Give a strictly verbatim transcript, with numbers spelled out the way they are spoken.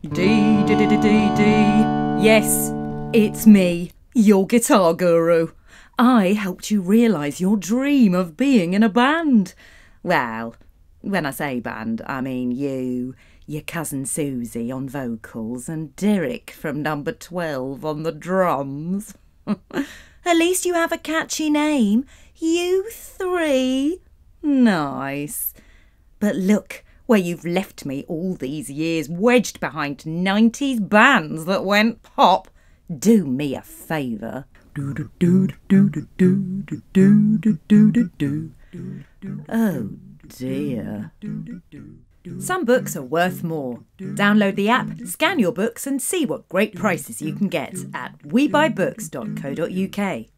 D, D, D, D, D, D. Yes, it's me, your guitar guru. I helped you realise your dream of being in a band. Well, when I say band, I mean you, your cousin Susie on vocals and Derek from number twelve on the drums. At least you have a catchy name. You three. Nice. But look where you've left me all these years, wedged behind nineties bands that went pop. Do me a favour. Oh dear. Some books are worth more. Download the app, scan your books and see what great prices you can get at we buy books dot co dot uk.